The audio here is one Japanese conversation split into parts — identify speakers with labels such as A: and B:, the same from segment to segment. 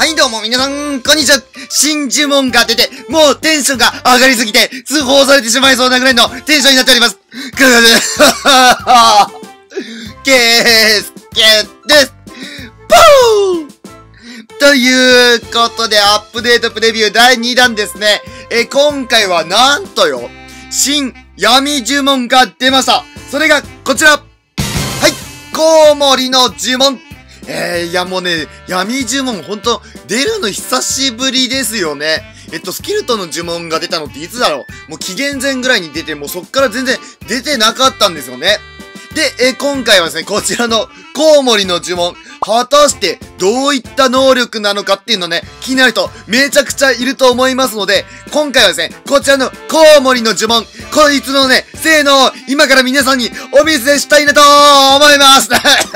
A: はいどうも皆さん、こんにちは。新呪文が出て、もうテンションが上がりすぎて、通報されてしまいそうなぐらいのテンションになっております。ケースケです。ポーということで、アップデートプレビュー第2弾ですね。今回はなんとよ、新闇呪文が出ました。それがこちら。はい、コウモリの呪文。いやもうね、闇呪文ほんと出るの久しぶりですよね。スキルトンの呪文が出たのっていつだろう。もう紀元前ぐらいに出て、もうそっから全然出てなかったんですよね。で、今回はですね、こちらのコウモリの呪文、果たしてどういった能力なのかっていうのね、気になる人めちゃくちゃいると思いますので、今回はですね、こちらのコウモリの呪文、こいつのね、性能を今から皆さんにお見せしたいなと思います。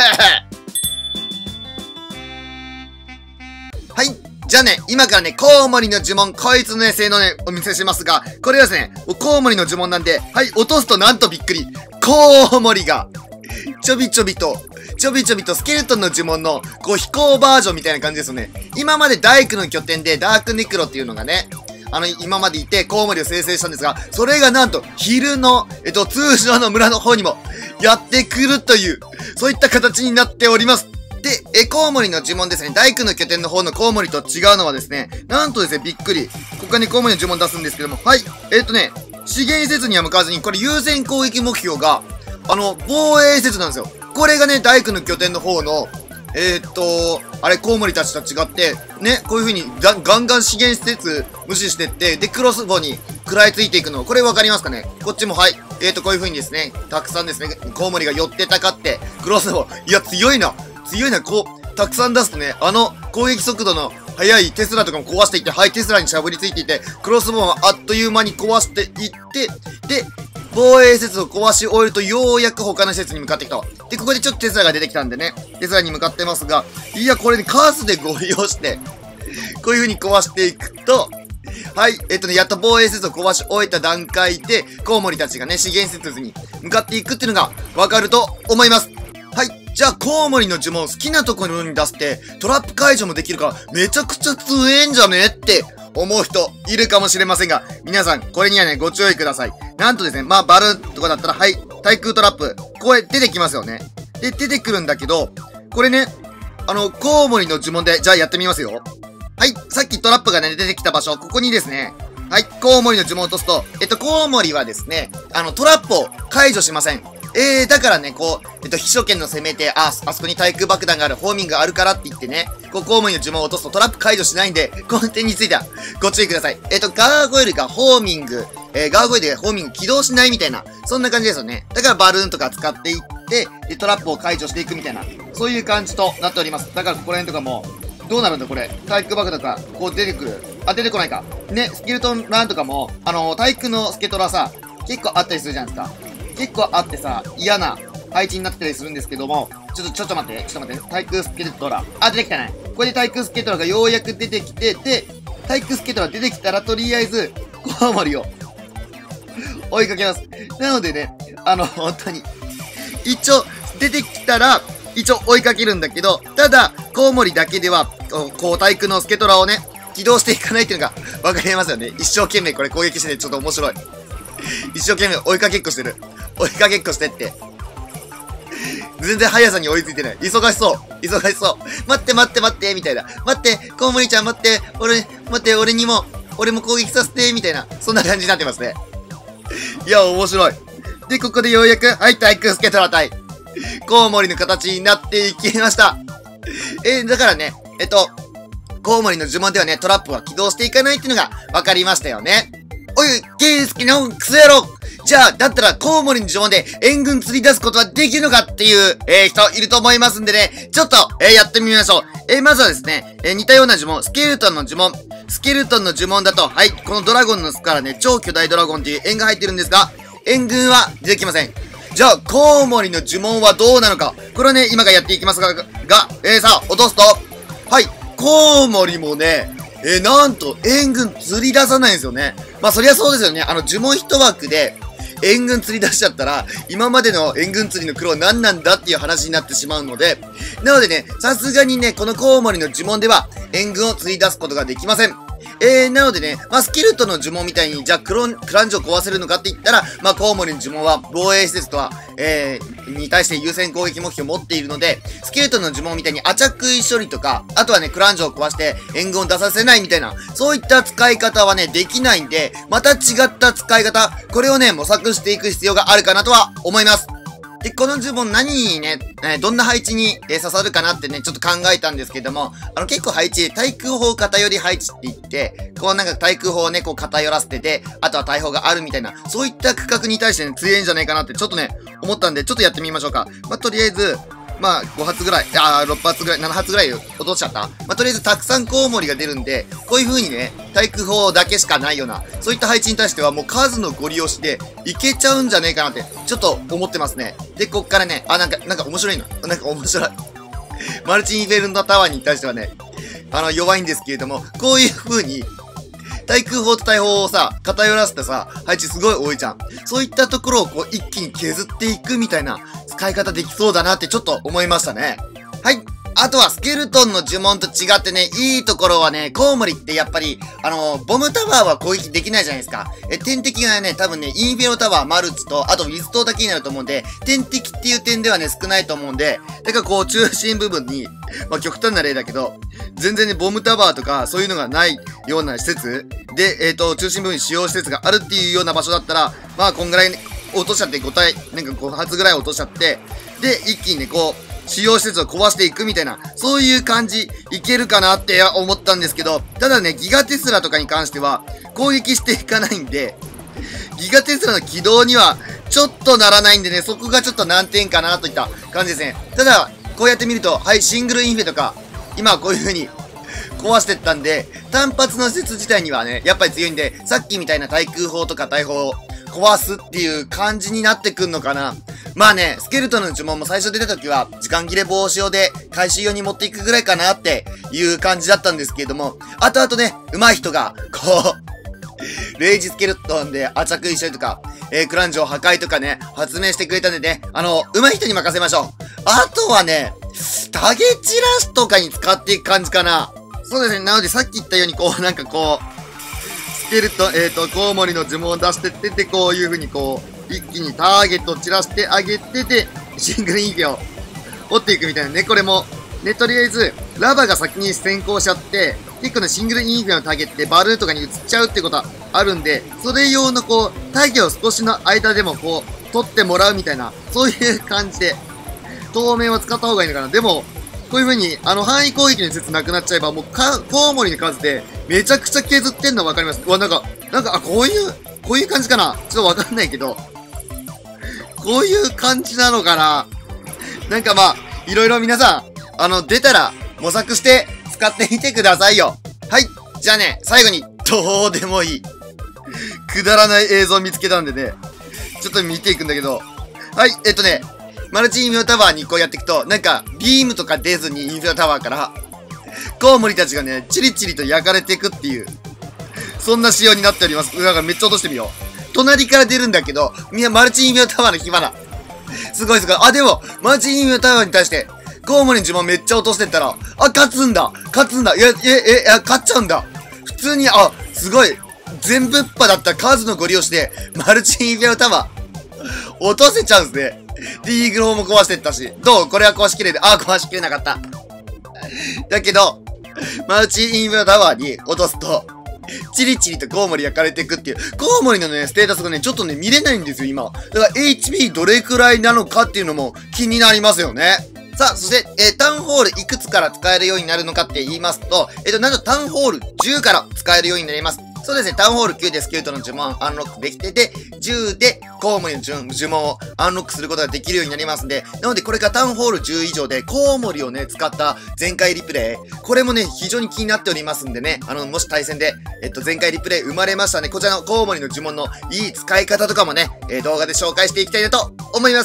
A: はい。じゃあね、今からね、コウモリの呪文、こいつのね、性能ね、お見せしますが、これはですね、コウモリの呪文なんで、はい、落とすとなんとびっくり。コウモリが、ちょびちょびとスケルトンの呪文の、飛行バージョンみたいな感じですよね。今まで大工の拠点で、ダークネクロっていうのがね、今までいて、コウモリを生成したんですが、それがなんと、昼の、通常の村の方にも、やってくるという、そういった形になっております。で、コウモリの呪文ですね。大工の拠点の方のコウモリと違うのはですね、なんとですね、びっくり。ここにコウモリの呪文出すんですけども、はい。資源施設には向かわずに、これ優先攻撃目標が、防衛施設なんですよ。これがね、大工の拠点の方の、コウモリたちと違って、ね、こういう風にガンガン資源施設無視してって、で、クロスボウに食らいついていくの。これわかりますかね？こっちもはい。こういう風にですね、たくさんですね、コウモリが寄ってたかって、クロスボウ。いや、強いな、たくさん出すとね、攻撃速度の速いテスラとかも壊していって、はい、テスラにしゃぶりついていて、クロスボウはあっという間に壊していって、で、防衛施設を壊し終えると、ようやく他の施設に向かってきた。で、ここでちょっとテスラが出てきたんでね、テスラに向かってますが、いや、これね、数でご利用して、こういう風に壊していくと、はい、やっと防衛施設を壊し終えた段階で、コウモリたちがね、資源施設に向かっていくっていうのがわかると思います。はい。じゃあ、コウモリの呪文好きなところに出して、トラップ解除もできるから、めちゃくちゃ強えんじゃねって思う人いるかもしれませんが、皆さん、これにはね、ご注意ください。なんとですね、バルーンとかだったら、はい、対空トラップ、これ出てきますよね。で、出てくるんだけど、これね、コウモリの呪文で、じゃあやってみますよ。はい、さっきトラップがね、出てきた場所、ここにですね、はい、コウモリの呪文を落とすと、コウモリはですね、トラップを解除しません。だからね、秘書権の攻めて、あそこに対空爆弾がある、ホーミングがあるからって言ってね、コウモリの呪文を落とすとトラップ解除しないんで、この点についてはご注意ください。ガーゴイルがホーミング、ガーゴイルでホーミング起動しないみたいな、そんな感じですよね。だからバルーンとか使っていって、で、トラップを解除していくみたいな、そういう感じとなっております。だからここら辺とかも、どうなるんだこれ。対空爆弾が、出てくる。あ、出てこないか。ね、スケルトンランとかも、対空のスケトラさ、結構あったりするじゃないですか。結構あってさ、嫌な配置になってたりするんですけども、ちょっと待って。対空スケトラ。あ、出てきたね。これで対空スケトラがようやく出てきて、で、対空スケトラ出てきたら、とりあえず、コウモリを追いかけます。なのでね、本当に、一応、出てきたら、一応追いかけるんだけど、ただ、コウモリだけでは、対空のスケトラをね、起動していかないっていうのがわかりますよね。一生懸命これ攻撃しててちょっと面白い。一生懸命追いかけっこしてる。追いかけっこしてって。全然速さに追いついてない。忙しそう。待って、みたいな。待って、コウモリちゃん待って、俺も攻撃させて、みたいな。そんな感じになってますね。いや、面白い。で、ここでようやく、はい、対空スケトラ対。コウモリの形になっていきました。だからね、コウモリの呪文ではね、トラップは起動していかないっていうのが分かりましたよね。おい、ゲイスキのクソ野郎！じゃあ、だったらコウモリの呪文で援軍釣り出すことはできるのかっていう、人いると思いますんでね、ちょっと、やってみましょう。まずはですね、似たような呪文、スケルトンの呪文。スケルトンの呪文だと、はい、このドラゴンの巣からね、超巨大ドラゴンっていう円が入ってるんですが、援軍は出てきません。じゃあ、コウモリの呪文はどうなのか。これはね、今からやっていきますが、さあ、落とすと、はい、コウモリもね、なんと、援軍釣り出さないんですよね。まあ、そりゃそうですよね。呪文一枠で、 援軍釣り出しちゃったら、今までの援軍釣りの苦労何なんだっていう話になってしまうので、なのでね、さすがにね、このコウモリの呪文では、援軍を釣り出すことができません。なのでね、スキルトの呪文みたいに、じゃあクランジを壊せるのかって言ったら、コウモリの呪文は防衛施設とは、に対して優先攻撃目標を持っているので、スキルトの呪文みたいにアチャクイ処理とか、あとはね、クランジを壊して援軍を出させないみたいな、そういった使い方はね、できないんで、また違った使い方、これをね、模索していく必要があるかなとは思います。で、この呪文何にね、どんな配置に、刺さるかなってね、ちょっと考えたんですけども、結構配置、対空砲偏り配置って言って、こうなんか対空砲をね、こう偏らせてて、あとは大砲があるみたいな、そういった区画に対してね、強いんじゃないかなってちょっとね、思ったんで、ちょっとやってみましょうか。とりあえず、5発ぐらい、6発ぐらい、7発ぐらい落としちゃった。とりあえずたくさんコウモリが出るんで、こういう風にね、対空砲だけしかないような、そういった配置に対してはもう数のご利用しでいけちゃうんじゃねえかなって、ちょっと思ってますね。で、こっからね、なんか面白いの。なんか面白い。マルチインフェルノタワーに対してはね、弱いんですけれども、こういう風に、対空砲と大砲をさ、偏らせてさ、配置すごい多いじゃん。そういったところをこう一気に削っていくみたいな使い方できそうだなってちょっと思いましたね。はい。あとはスケルトンの呪文と違ってね、いいところはね、コウモリってやっぱり、ボムタワーは攻撃できないじゃないですか。天敵がね、多分ね、インフェロタワー、マルチと、あとウィズ島だけになると思うんで、天敵っていう点ではね、少ないと思うんで、だからこう、中心部分に、極端な例だけど、全然ね、ボムタワーとか、そういうのがないような施設で、中心部分に使用施設があるっていうような場所だったら、こんぐらい、ね、落としちゃって5体、なんか5発ぐらい落としちゃって、で、一気にね、こう、主要施設を壊していくみたいな、そういう感じ、いけるかなって思ったんですけど、ただね、ギガテスラとかに関しては、攻撃していかないんで、ギガテスラの起動には、ちょっとならないんでね、そこがちょっと難点かなといった感じですね。ただ、こうやって見ると、はい、シングルインフェとか、今はこういう風に、壊してったんで、単発の施設自体にはね、やっぱり強いんで、さっきみたいな対空砲とか大砲を壊すっていう感じになってくんのかな。スケルトンの呪文も最初出た時は、時間切れ防止用で回収用に持っていくぐらいかなっていう感じだったんですけれども、後々ね、上手い人が、こう、レイジスケルトンでアチャクイ処理とか、クランジョ破壊とかね、発明してくれたんでね、上手い人に任せましょう。あとはね、タゲチラシとかに使っていく感じかな。そうですね。なのでさっき言ったように、こう、なんかこう、スケルトン、コウモリの呪文を出してってて、こういう風にこう、一気にターゲットを散らしてあげてて、シングルインフェを折っていくみたいなね。これも、ね、とりあえず、ラバが先に先行しちゃって、結構ね、シングルインフェのターゲってバルーとかに移っちゃうってことはあるんで、それ用のこう、ターゲを少しの間でもこう、取ってもらうみたいな、そういう感じで、透明を使った方がいいのかな。でも、こういう風に、範囲攻撃の施設なくなっちゃえば、もうコウモリの数で、めちゃくちゃ削ってんのわかります。うわ、なんか、こういう感じかな。ちょっとわかんないけど、こういう感じなのかな。なんかいろいろ皆さん、出たら、模索して使ってみてくださいよ。はい。じゃあね、最後に、どうでもいい、くだらない映像を見つけたんでね、ちょっと見ていくんだけど、はい、マルチインフェタワーにこうやっていくと、なんか、ビームとか出ずにインフェタワーから、コウモリたちがね、チリチリと焼かれていくっていう、そんな仕様になっております。なんかめっちゃ落としてみよう。隣から出るんだけど、みんなマルチインフェタワーの火花。すごいすごい。あ、でも、マルチインフェタワーに対して、コウモリの呪文めっちゃ落としてったら、勝つんだ。勝っちゃうんだ。普通に、すごい。全部っぱだった数のご利用しで、マルチインフェタワー、落とせちゃうんですね。で、イーグル砲も壊してったし。どうこれは壊しきれる。壊しきれなかった。だけど、マルチインフェタワーに落とすと、チリチリとコウモリ焼かれていくっていう。コウモリのね、ステータスがね、ちょっとね、見れないんですよ、今。だから HP どれくらいなのかっていうのも気になりますよね。さあ、そして、タウンホールいくつから使えるようになるのかって言いますと、なんとタウンホール10から使えるようになります。そうですね、タウンホール9でスケルトンの呪文をアンロックできてて、10でコウモリの呪文をアンロックすることができるようになりますんで、なのでこれがタウンホール10以上でコウモリをね、使った全開リプレイ、これもね、非常に気になっておりますんでね、もし対戦で、全開リプレイ生まれましたね、こちらのコウモリの呪文のいい使い方とかもね、動画で紹介していきたいなと思います。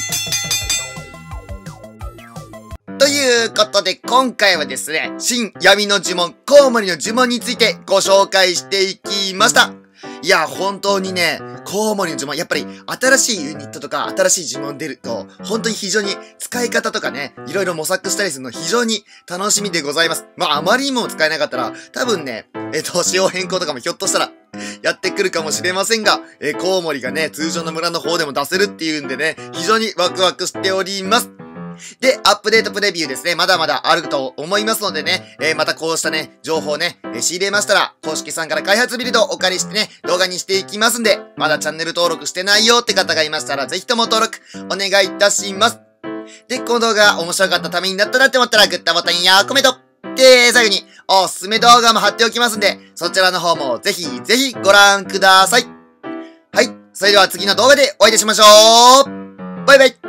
A: ということで、今回はですね、新闇の呪文、コウモリの呪文についてご紹介していきました。 いや、本当にね、コウモリの呪文、やっぱり新しいユニットとか新しい呪文出ると、本当に非常に使い方とかね、いろいろ模索したりするの非常に楽しみでございます。まあ、あまりにも使えなかったら、多分ね、仕様変更とかもひょっとしたら、やってくるかもしれませんが、コウモリがね、通常の村の方でも出せるっていうんでね、非常にワクワクしております。で、アップデートプレビューですね。まだまだあると思いますのでね、またこうしたね、情報をね、仕入れましたら、公式さんから開発ビルドをお借りしてね、動画にしていきますんで、まだチャンネル登録してないよって方がいましたら、ぜひとも登録、お願いいたします。で、この動画面白かったためになったなって思ったら、グッドボタンやコメント。で、最後に、おすすめ動画も貼っておきますんで、そちらの方もぜひぜひご覧ください。はい。それでは次の動画でお会いいたしましょう。バイバイ。